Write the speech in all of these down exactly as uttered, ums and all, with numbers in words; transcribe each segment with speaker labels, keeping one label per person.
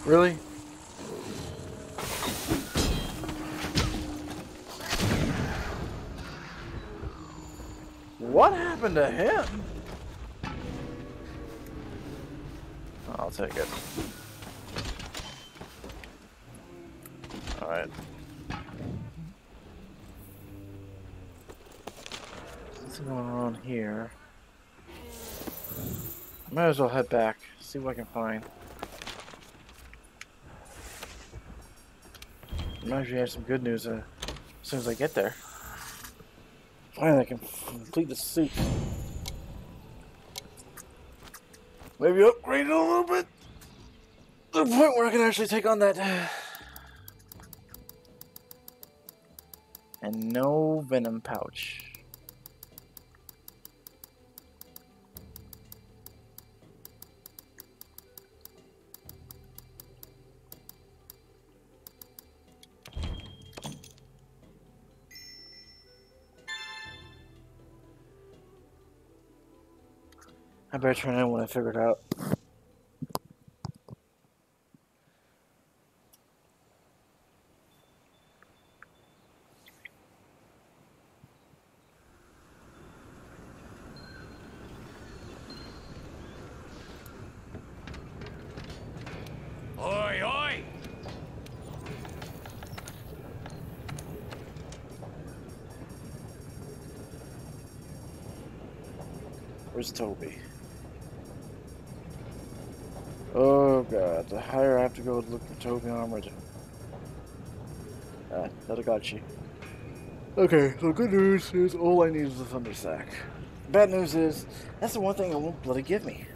Speaker 1: Really? What happened to him? I'll take it. Alright. What's going on here? Might as well head back, see what I can find. Imagine you have some good news uh, as soon as I get there. Finally, I can complete the suit. Maybe upgrade it a little bit to the point where I can actually take on that. And no venom pouch. I better turn in when I figure it out.
Speaker 2: Oi, oi!
Speaker 1: Where's Toby? Oh god, the higher I have to go to look for Toby armored. Ah, that'll got you. Okay, so good news is all I need is a thunder sack. Bad news is that's the one thing it won't bloody give me.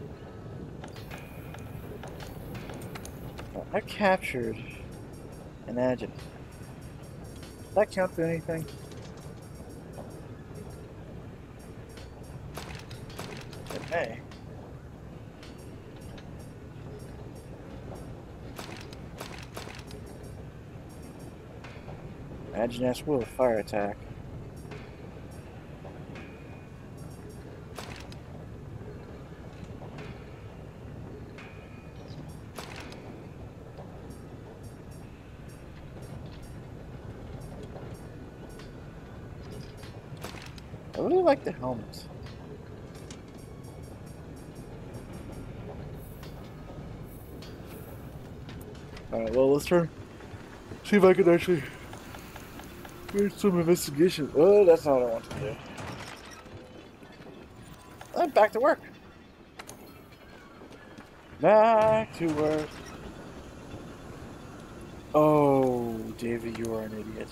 Speaker 1: I captured an agent. Does that count for anything? It may. Imagine that's with a fire attack. I really like the helmet. Alright, well, let's try. See if I can actually get some investigation. Oh, that's not what I want to do. I'm back to work. Back to work. Oh, David, you are an idiot.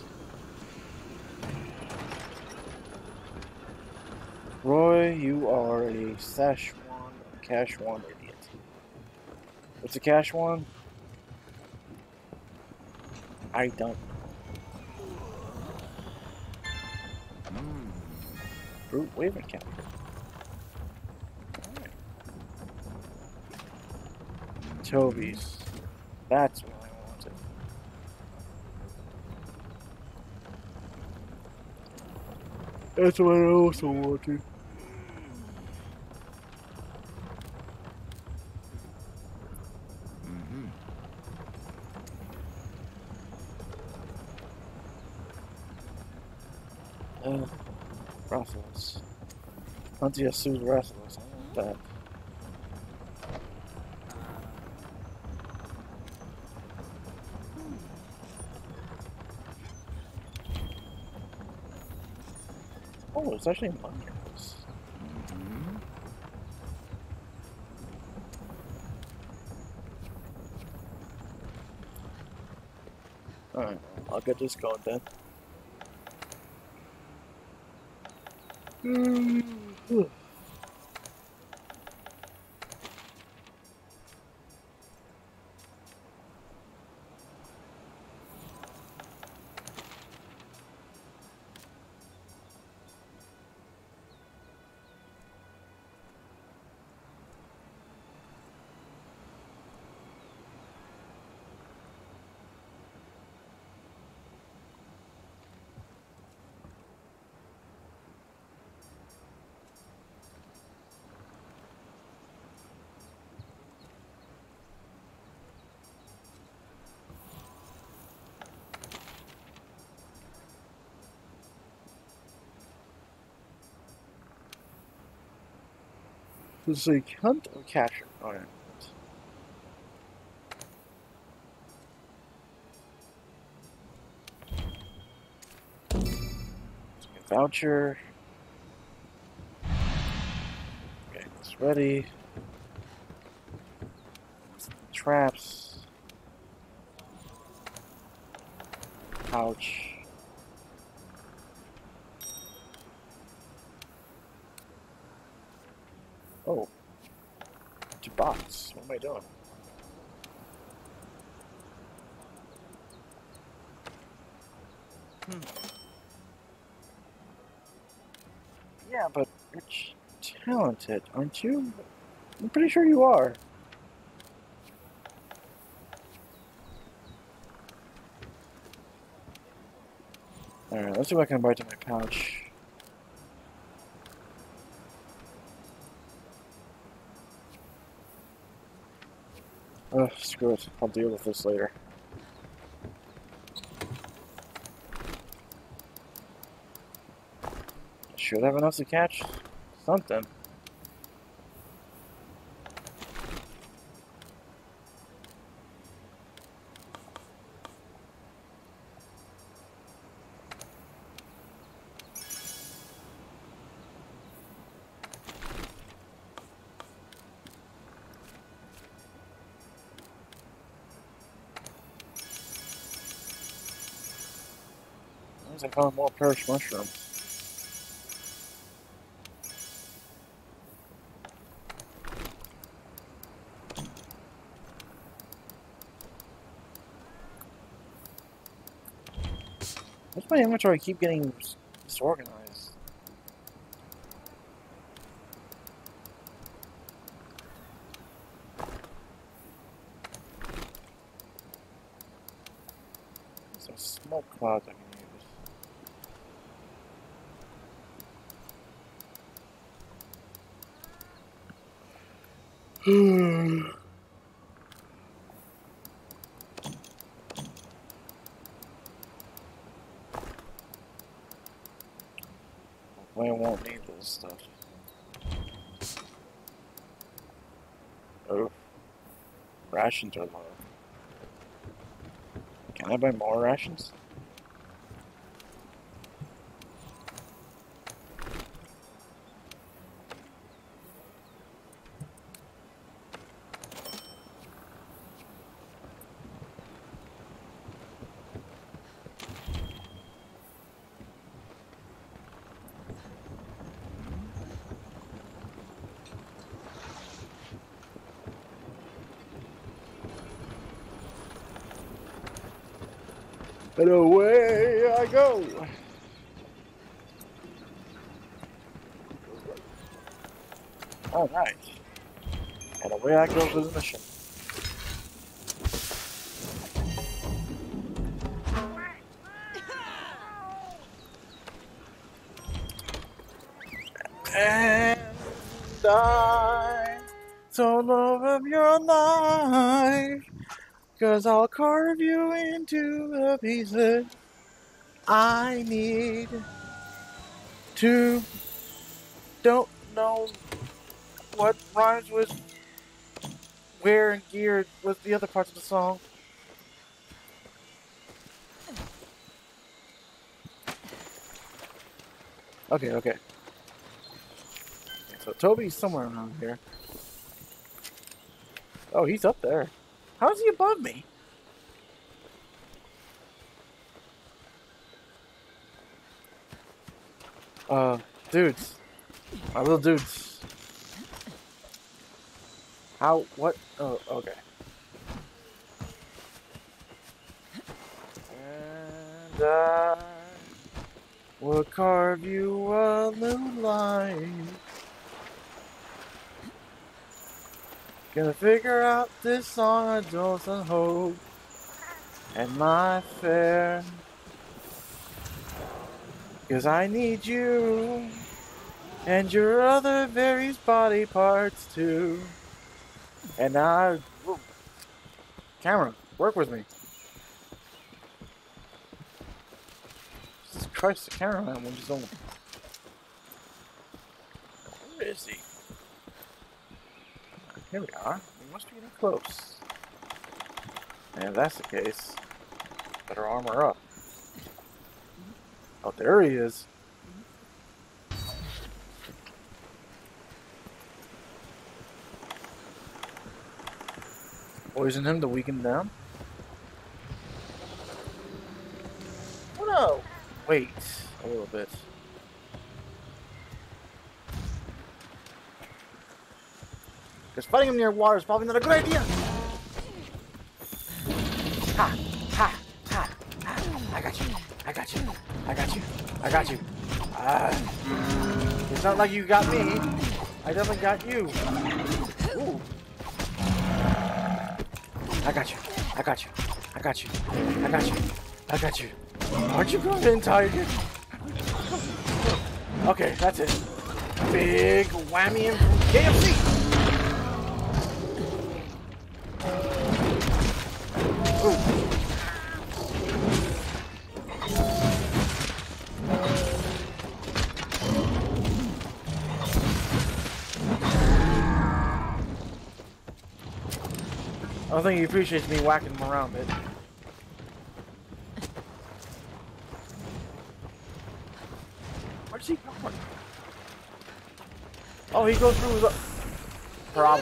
Speaker 1: Roy, you are a Szechuan, Cashwan idiot. What's a Cashwan? I don't. Mm. Brute wave encounter. Alright. Toby's. That's what I wanted. That's what I also wanted. Uh, Rassless. Huntia sued Rassless. I want that. Oh, it's actually mongrels. Mm-hmm. Alright, I'll get this going then. Mm-hmm. Let's see, hunt or capture? Oh, yeah. Voucher. Okay, it's ready. Traps. Pouch. Oh. Two bots. What am I doing? Hmm. Yeah, but you're talented, aren't you? I'm pretty sure you are. Alright, let's see if I can bite to my pouch. Ugh, screw it. I'll deal with this later. Should have enough to catch something. As I found more perish mushrooms. What's my inventory keep getting disorganized? There's a smoke cloud I can use. I won't need this stuff. Oh. Rations are low. Can I buy more rations? And away I go! Alright. And away I go for the mission. And I told of your life, 'cause I'll carve you into the pieces I need to. Don't know what rhymes with where and gear with the other parts of the song. Okay, okay. So Toby's somewhere around here. Oh, he's up there. How is he above me? Uh, dudes. My little dudes. How, what? Oh, okay. And I will carve you a new line. Gonna figure out this song I don't hope. And my fair. 'Cause I need you. And your other various body parts too. And I... Whoa. Camera, work with me. Jesus Christ, the cameraman will just don't... Where is he? Here we are. We must be getting close. And if that's the case, better armor up. Oh, there he is. Poison him to weaken them. Oh no! Wait a little bit. Because fighting him near water is probably not a good idea! Ha! Ha! Ha! Ha! I got you! I got you! I got you! I got you! Ah! It's not like you got me. I definitely got you. Ooh. I got you. I got you. I got you. I got you. I got you. Aren't you going to entire you? Okay, that's it. Big whammy in from K F C. Ooh. I don't think he appreciates me whacking him around it. Where's he going? Oh, he goes through the problem.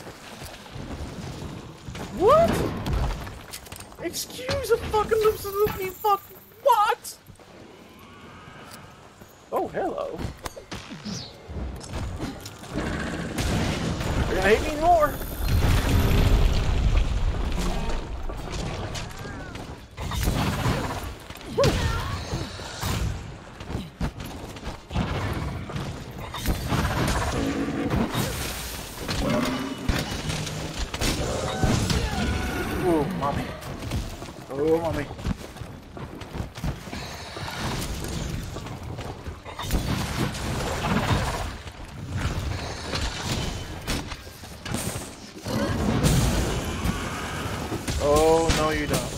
Speaker 1: What? Excuse a fucking loopy fuck. What? Oh, hello. You're gonna hate me more. Oh, mommy. Oh, mommy. Oh, no, you don't.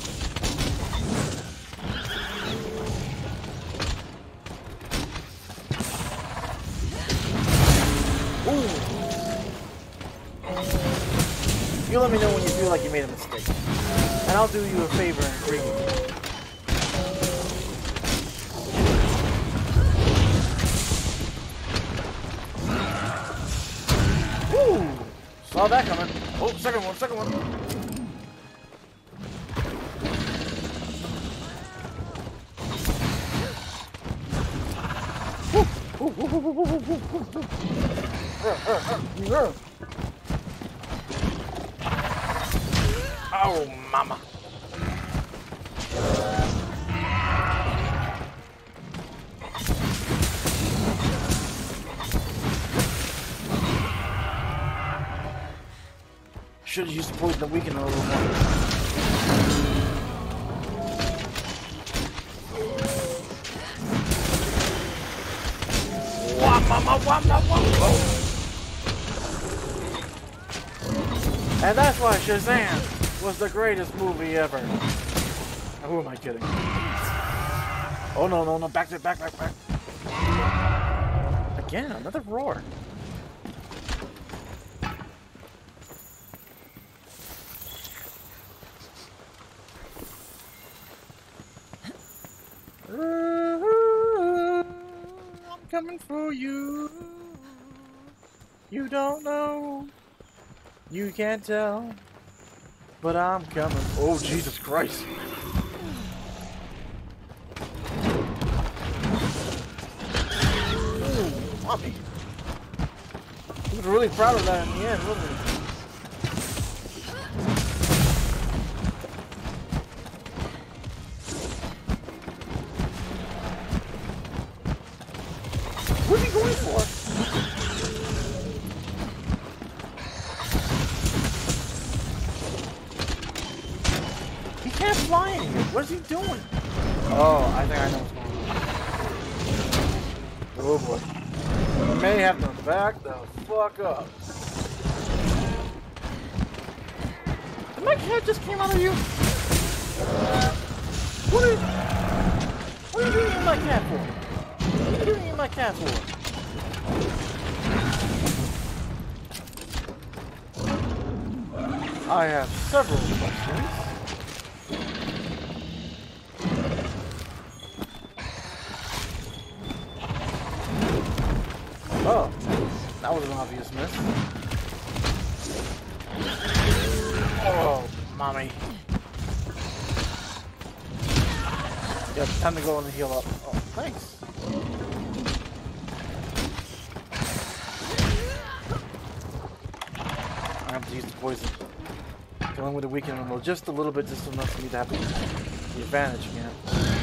Speaker 1: Ooh. You let me know when you feel like you made a mistake. And I'll do you a favor and agree with you. Ooh! Saw that coming. Oh, second one, second one. Ooh, ooh, ooh, ooh, ooh, ooh, ooh, ooh. Uh, uh, uh, uh. Oh, mama. Should have used the poison to weaken her a little more. Wah, mama, wah, wah, wah, wah. And that's why Shazam was the greatest movie ever. Who am I kidding? Oh no, no, no, back to back, back, back. Again, another roar. I'm coming for you. You don't know. You can't tell. But I'm coming. Oh, Jesus Christ. Ooh, mommy. He was really proud of that in the end, wasn't he? What's he going for? He can't fly in here. What is he doing? Oh, I think I know what's going on. Oh boy. I may have to back the fuck up. Did my cat just came out of you? What are you, what are you doing in my cat for? What are you doing in my cat for? I have several questions. Oh, that was an obvious miss. Oh, mommy. Yeah, time to go and heal up. Oh, thanks. I have to use the poison. Dealing with the weakened animal just a little bit, just enough for me to have the, the advantage again.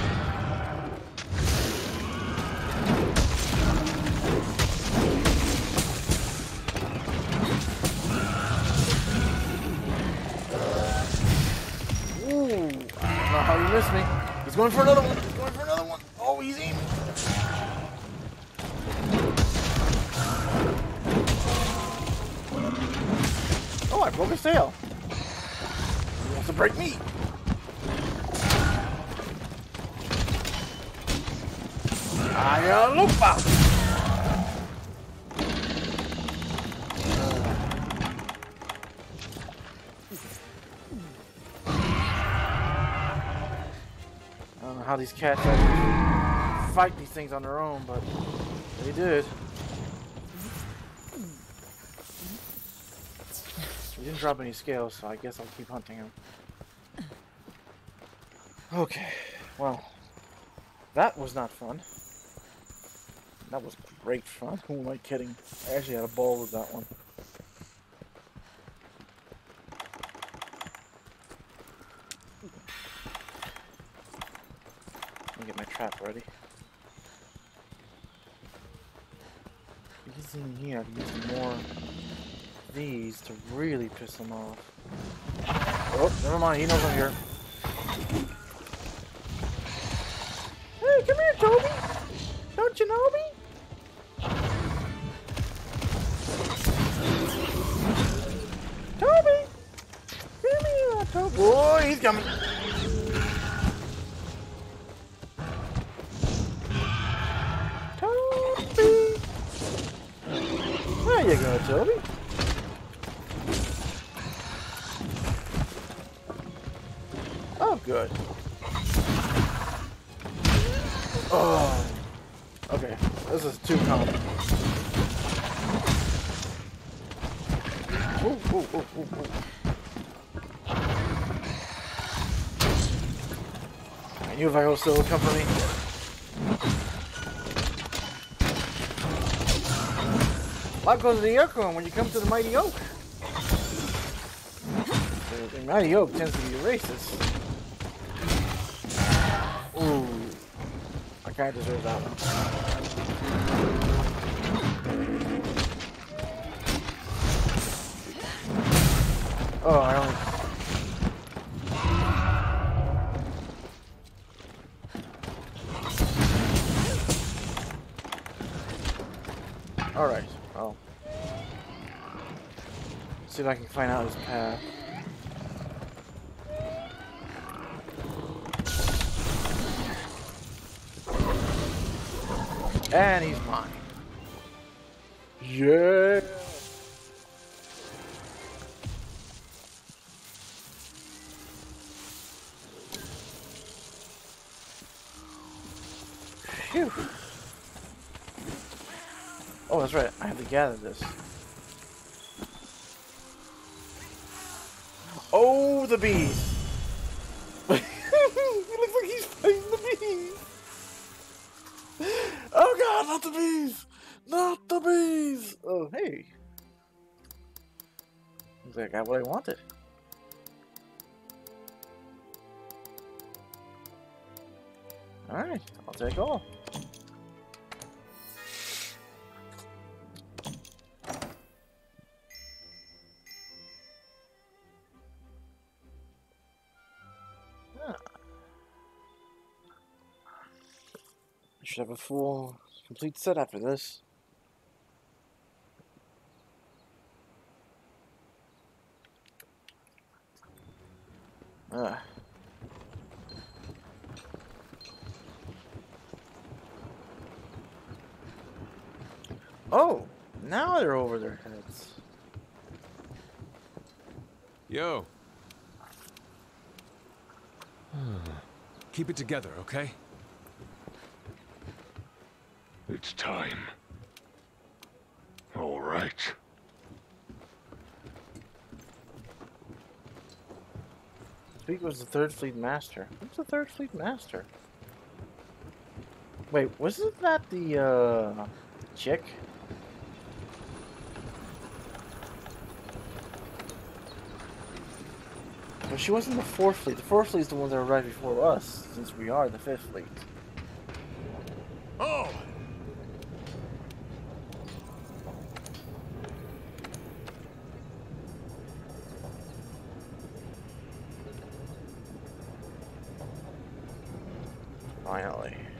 Speaker 1: Ooh, I don't know how you missed me. He's going for another one. He's going for another one. Oh, he's aiming. Oh, I broke his tail. He wants to break me. Ayalupa. I don't know how these cats actually fight these things on their own, but they did. He didn't drop any scales, so I guess I'll keep hunting him. Okay, well, that was not fun. That was great fun. Who am I kidding? I actually had a ball with that one. Let me get my trap ready. He's in here. I can use more of these to really piss him off. Oh, never mind. He knows I'm here. Hey, come here, Toby. Don't you know me? Toby! Come here, Toby. Boy, he's coming. Toby! There you go, Toby. Oh, good. Oh. Okay, this is too common. Ooh, ooh, ooh, ooh, ooh. I knew if I was still would come for me. Life goes to the aircon when you come to the Mighty Oak. The, the Mighty Oak tends to be racist. Ooh. I kinda deserve that one. Oh, I only... Alright, well. See if I can find out his path. And he's mine. Yeah! Phew. Oh, that's right. I have to gather this. Oh, the bees! It looks like he's fighting the bees! Oh god, not the bees! Not the bees! Oh, hey. Looks like I got what I wanted. Alright, I'll take all. Should have a full, complete set after this. Ah. Oh, now they're over their heads.
Speaker 2: Yo. Keep it together, okay?
Speaker 3: It's time. All right.
Speaker 1: Speak was the third fleet master. Who's the third fleet master? Wait, wasn't that the uh chick? Well, she wasn't the fourth fleet. The fourth fleet is the ones that were right before us, since we are the fifth fleet.
Speaker 2: Oh!
Speaker 1: Finally.